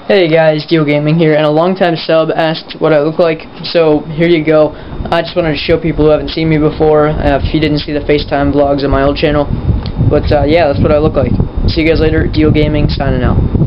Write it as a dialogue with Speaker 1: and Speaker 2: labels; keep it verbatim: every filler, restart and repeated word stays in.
Speaker 1: Hey guys, Dio Gaming here, and a longtime sub asked what I look like, so here you go. I just wanted to show people who haven't seen me before, uh, if you didn't see the FaceTime vlogs on my old channel. But uh, yeah, that's what I look like. See you guys later, Dio Gaming, signing out.